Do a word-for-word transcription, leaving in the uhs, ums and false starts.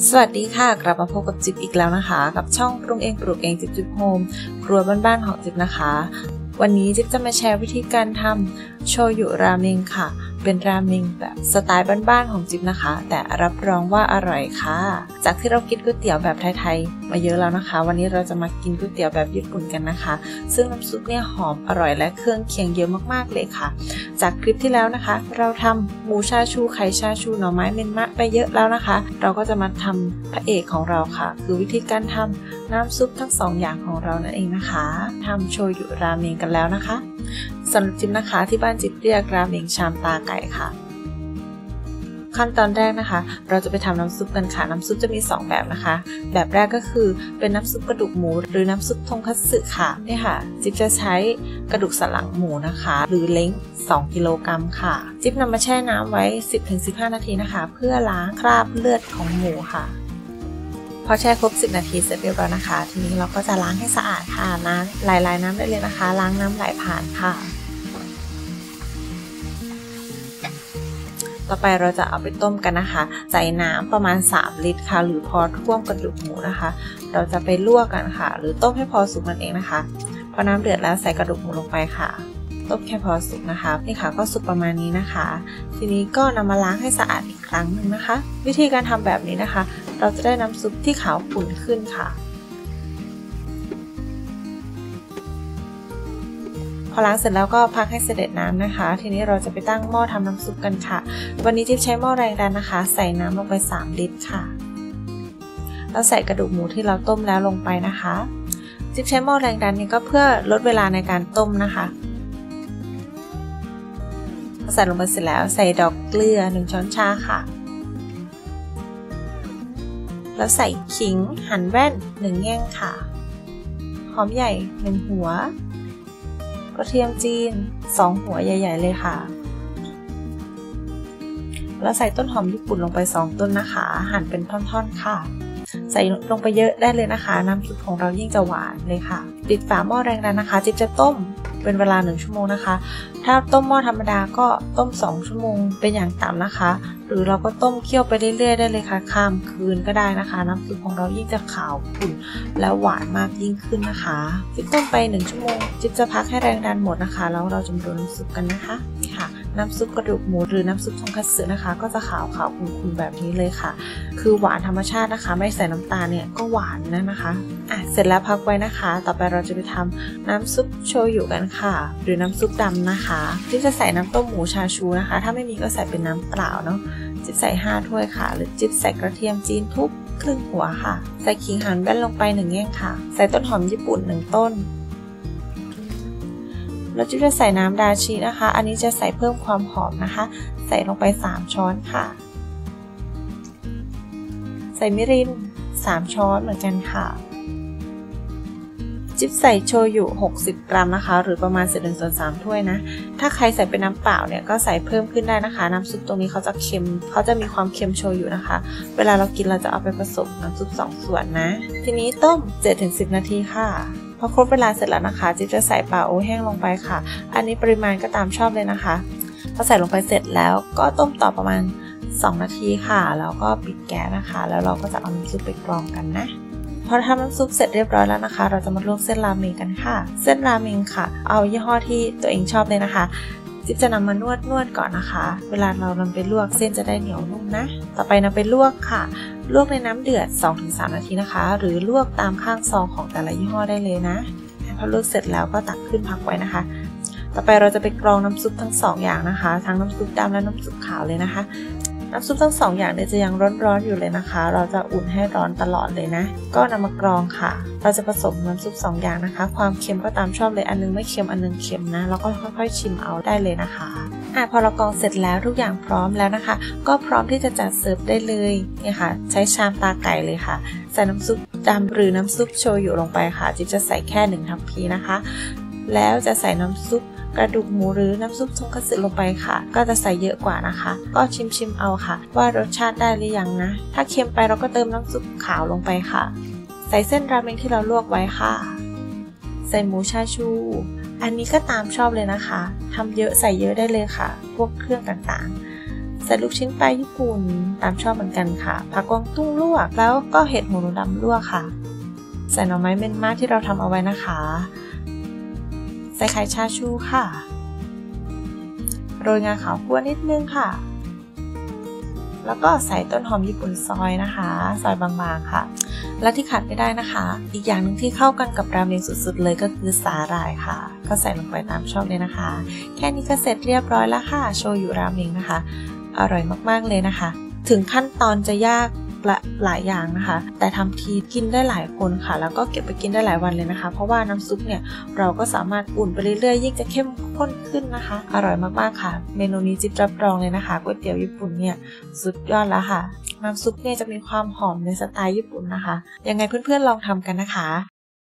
สวัสดีค่ะกลับมาพบกับจิ๊บอีกแล้วนะคะกับช่องปรุงเองปลูกเองจิ๊บจิ๊บโฮมครัวบ้านๆของจิ๊บนะคะวันนี้จิ๊บจะมาแชร์วิธีการทำโชยุราเมงค่ะเป็นราเมงแบบสไตล์บ้านๆของจิ๊บนะคะแต่รับรองว่าอร่อยค่ะจากที่เรากินก๋วยเตี๋ยวแบบไทยๆมาเยอะแล้วนะคะวันนี้เราจะมากินก๋วยเตี๋ยวแบบญี่ปุ่นกันนะคะซึ่งน้ำซุปเนี่ยหอมอร่อยและเครื่องเคียงเยอะมากๆเลยค่ะจากคลิปที่แล้วนะคะเราทำหมูชาชูไข่ชาชูหน่อไม้เมนมะไปเยอะแล้วนะคะเราก็จะมาทำพระเอกของเราค่ะคือวิธีการทำน้ำซุปทั้งสองอย่างของเรานั่นเองนะคะทำโชยุราเมงกันแล้วนะคะสำหรับจิ๊บนะคะที่บ้านจิ๊บเรียกราเมงชามตาไก่ค่ะขั้นตอนแรกนะคะเราจะไปทำน้ำซุปกันค่ะน้ำซุปจะมีสองแบบนะคะแบบแรกก็คือเป็นน้ำซุปกระดูกหมูหรือน้ำซุปทงคัตสึค่ะนี่ค่ะจิ๊บจะใช้กระดูกสันหลังหมูนะคะหรือเล้งสองกิโลกรัมค่ะจิ๊บนำมาแช่น้ำไว้ สิบถึงสิบห้า นาทีนะคะเพื่อล้างคราบเลือดของหมูค่ะพอแช่ครบสิบนาทีเสร็จเรียบร้อยนะคะทีนี้เราก็จะล้างให้สะอาดค่ะน้ำไหลๆน้ำได้เลยนะคะล้างน้ำไหลผ่านค่ะต่อไปเราจะเอาไปต้มกันนะคะใส่น้ำประมาณสามลิตรค่ะหรือพอท่วมกระดูกหมูนะคะเราจะไปลวกกันค่ะหรือต้มให้พอสุกนั่นเองนะคะพอน้ำเดือดแล้วใส่กระดูกหมูลงไปค่ะต้มแค่พอสุกนะคะนี่ค่ะก็สุกประมาณนี้นะคะทีนี้ก็นำมาล้างให้สะอาดอีกครั้งหนึ่งนะคะวิธีการทำแบบนี้นะคะเราจะได้น้ำซุปที่ขาวขุ่นขึ้นค่ะพอล้างเสร็จแล้วก็พักให้เสด็จน้ำนะคะทีนี้เราจะไปตั้งหม้อทำน้ำซุปกันค่ะวันนี้จิ๊บใช้หม้อแรงดันนะคะใส่น้ำลงไปสามลิตรค่ะแล้วใส่กระดูกหมูที่เราต้มแล้วลงไปนะคะจิ๊บใช้หม้อแรงดันนี้ก็เพื่อลดเวลาในการต้มนะคะใส่ลงไปเสร็จแล้วใส่ดอกเกลือหนึ่งช้อนชาค่ะแล้วใส่ขิงหั่นแว่นหนึ่งแง่งค่ะหอมใหญ่หนึ่งหัวกระเทียมจีนสองหัวใหญ่ๆเลยค่ะแล้วใส่ต้นหอมญี่ปุ่นลงไปสองต้นนะคะหั่นเป็นท่อนๆค่ะใส่ลงไปเยอะได้เลยนะคะน้ำซุปของเรายิ่งจะหวานเลยค่ะปิดฝาหม้อแรงดันนะคะจิ๊บจะต้มเป็นเวลาหนึ่งชั่วโมงนะคะถ้าต้มหม้อธรรมดาก็ต้มสองชั่วโมงเป็นอย่างต่ำนะคะหรือเราก็ต้มเคี่ยวไปเรื่อยๆได้เลยค่ะข้ามคืนก็ได้นะคะน้ำซุปของเรายิ่งจะขาวขุ่นและหวานมากยิ่งขึ้นนะคะจิ๊บต้มไปหนึ่งชั่วโมงจิ๊บจะพักให้แรงดันหมดนะคะแล้วเราจะมาดูน้ำซุปกันนะคะนี่ค่ะน้ำซุปกระดูกหมูหรือน้ำซุปทงคัตสึนะคะก็จะขาวขาวขุ่นๆแบบนี้เลยค่ะคือหวานธรรมชาตินะคะไม่ใส่น้ำตาลเนี่ยก็หวานนะนะคะอ่ะเสร็จแล้วพักไว้นะคะต่อไปเราจะไปทำน้ำซุปโชยุกันค่ะหรือน้ำซุปดำนะคะที่จะใส่น้ำต้มหมูชาชูนะคะถ้าไม่มีก็ใส่เป็นน้ำเปล่าเนาะจิ๊บใส่ห้าถ้วยค่ะหรือจิ๊บใส่กระเทียมจีนทุบครึ่งหัวค่ะใส่ขิงหั่นแว่นลงไปหนึ่งแง่งค่ะใส่ต้นหอมญี่ปุ่นหนึ่งต้นแล้วจิ๊บจะใส่น้ำดาชินะคะอันนี้จะใส่เพิ่มความหอมนะคะใส่ลงไปสามช้อนค่ะใส่มิรินสามช้อนเหมือนกันค่ะจิ๊บใส่โชยุหกสิบกรัมนะคะหรือประมาณหนึ่งส่วนสามถ้วยนะถ้าใครใส่เป็นน้ำเปล่าเนี่ยก็ใส่เพิ่มขึ้นได้นะคะน้ำซุปตรงนี้เขาจะเค็มเขาจะมีความเค็มโชยุนะคะเวลาเรากินเราจะเอาไปผสมน้ำซุปสองส่วนนะทีนี้ต้ม เจ็ดถึงสิบ นาทีค่ะพอครบเวลาเสร็จแล้วนะคะจิ๊บจะใส่ปลาโอแห้งลงไปค่ะอันนี้ปริมาณก็ตามชอบเลยนะคะพอใส่ลงไปเสร็จแล้วก็ต้มต่อประมาณสองนาทีค่ะแล้วก็ปิดแก๊สนะคะแล้วเราก็จะเอาน้ำซุปไปกรองกันนะพอทำน้ำซุปเสร็จเรียบร้อยแล้วนะคะเราจะมาลวกเส้นราเมงกันค่ะเส้นราเมงค่ะเอายี่ห้อที่ตัวเองชอบเลยนะคะจิ๊บจะนำมานวดนวดก่อนนะคะเวลาเรานำไปลวกเส้นจะได้เหนียวนุ่มนะต่อไปนำไปลวกค่ะลวกในน้ำเดือด สองถึงสาม นาทีนะคะหรือลวกตามข้างซองของแต่ละยี่ห้อได้เลยนะพอลวกเสร็จแล้วก็ตักขึ้นพักไว้นะคะต่อไปเราจะไปกรองน้ำซุปทั้งสองอย่างนะคะทั้งน้ำซุปดำและน้ำซุปขาวเลยนะคะน้ำซุปทั้งสองอย่างเนี่ยจะยังร้อนๆอยู่เลยนะคะเราจะอุ่นให้ร้อนตลอดเลยนะก็นำมากรองค่ะเราจะผสมน้ำซุปสองอย่างนะคะความเค็มก็ตามชอบเลยอันนึงไม่เค็มอันนึงเค็มนะแล้วก็ค่อยๆชิมเอาได้เลยนะคะอ่ะพอเรากรองเสร็จแล้วทุกอย่างพร้อมแล้วนะคะก็พร้อมที่จะจัดเสิร์ฟได้เลยนี่ค่ะใช้ชามตาไก่เลยค่ะใส่น้ำซุปดำหรือน้ำซุปโชยุลงไปค่ะจิ๊บจะใส่แค่หนึ่งทัพพีนะคะแล้วจะใส่น้ำซุปกระดูกหมูหรือน้ำซุปทงคัตสึลงไปค่ะก็จะใส่เยอะกว่านะคะก็ชิมชิมเอาค่ะว่ารสชาติได้หรือยังนะถ้าเค็มไปเราก็เติมน้ำซุปขาวลงไปค่ะใส่เส้นราเมงที่เราลวกไว้ค่ะใส่หมูชาชูอันนี้ก็ตามชอบเลยนะคะทำเยอะใส่เยอะได้เลยค่ะพวกเครื่องต่างๆใส่ลูกชิ้นปลาญี่ปุ่นตามชอบเหมือนกันค่ะผักกวางตุ้งลวกแล้วก็เห็ดหูหนูดำลวกค่ะใส่หน่อไม้เม่นม่าที่เราทำเอาไว้นะคะใส่ไข่ชาชูค่ะโรยงาขาวคั่วนิดนึงค่ะแล้วก็ใส่ต้นหอมญี่ปุ่นซอยนะคะซอยบางๆค่ะและที่ขาดไม่ได้นะคะอีกอย่างหนึ่งที่เข้ากันกับราเมงสุดๆเลยก็คือสาหร่ายค่ะก็ใส่ลงไปตามชอบเลยนะคะแค่นี้ก็เสร็จเรียบร้อยแล้วค่ะโชยุราเมงนะคะอร่อยมากๆเลยนะคะถึงขั้นตอนจะยากละหลายอย่างนะคะแต่ทำทีกินได้หลายคนค่ะแล้วก็เก็บไปกินได้หลายวันเลยนะคะเพราะว่าน้ำซุปเนี่ยเราก็สามารถอุ่นไปเรื่อยๆยิ่งจะเข้มข้นขึ้นนะคะอร่อยมากๆค่ะเมนูนี้จิ๊บรับรองเลยนะคะก๋วยเตี๋ยวญี่ปุ่นเนี่ยสุดยอดแล้วค่ะน้ำซุปเนี่ยจะมีความหอมในสไตล์ญี่ปุ่นนะคะยังไงเพื่อนๆลองทำกันนะคะ